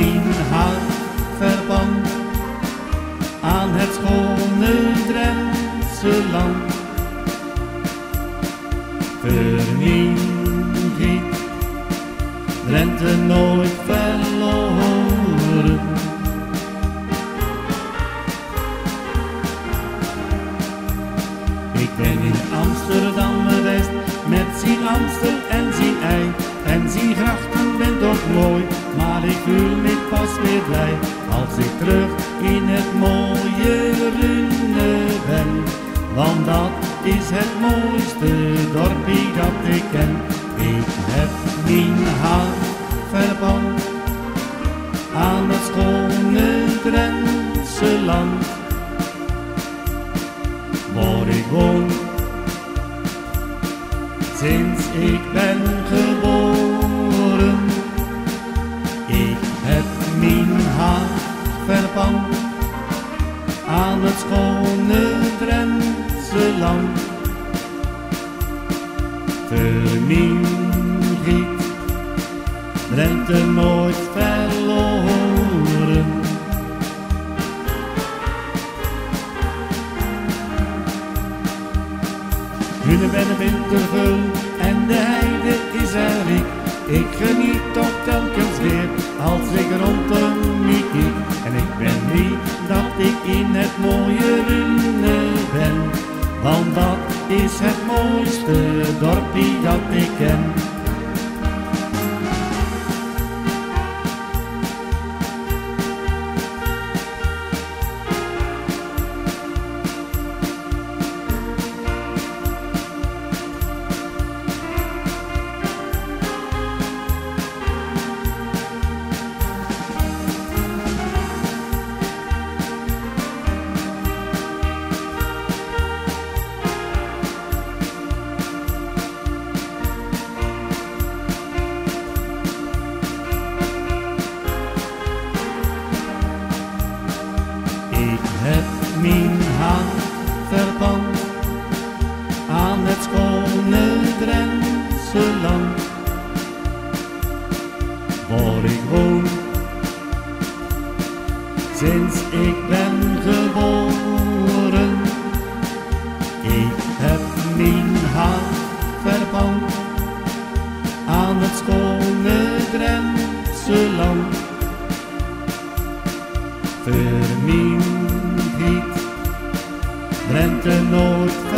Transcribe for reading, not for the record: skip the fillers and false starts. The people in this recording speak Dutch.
mijn hart verband aan het schone Drentse land. Voor mij giet Drenthe nooit verloren. Ik ben in Amsterdam geweest met zijn Amstel en zijn ei. En zijn grachten ben toch mooi, maar ik voel me pas weer blij als ik terug in het mooie Rune ben. Want dat is het mooiste dorpie dat ik ken. Ik heb mijn hart verband aan het schone Drentse land, waar ik woon sinds ik ben geboren. Ik heb mijn hart verband aan het schone Drentse land. Voor mij giet Drenthe nooit verloren. Hunne ben een wintervul en de heide is er riek. Ik geniet toch telkens weer als ik rondom mij kijk. En ik ben blij dat ik in het mooie Rune ben, want dat is het mooiste dorpie dat ik ken. Ik heb mijn hart verband aan het schone Drentse land, waar ik woon sinds ik ben geboren. Ik heb mijn hart verband aan het schone Drentse land. Voor mij giet Drenthe nooit